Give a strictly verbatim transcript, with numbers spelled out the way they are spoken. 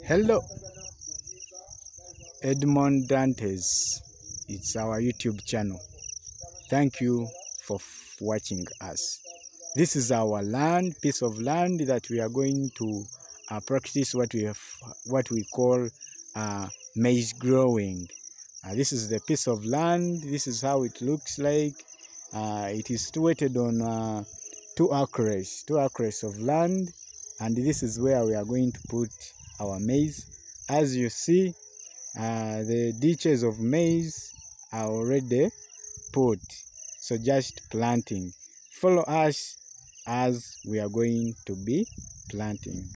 Hello, Edmond Dantes. It's our YouTube channel. Thank you for watching us. This is our land, piece of land that we are going to uh, practice what we have, what we call uh, maize growing. Uh, this is the piece of land. This is how it looks like. Uh, it is situated on uh, two acres, two acres of land, and this is where we are going to put our maize. As you see, uh, the ditches of maize are already put, so just planting. Follow us as we are going to be planting.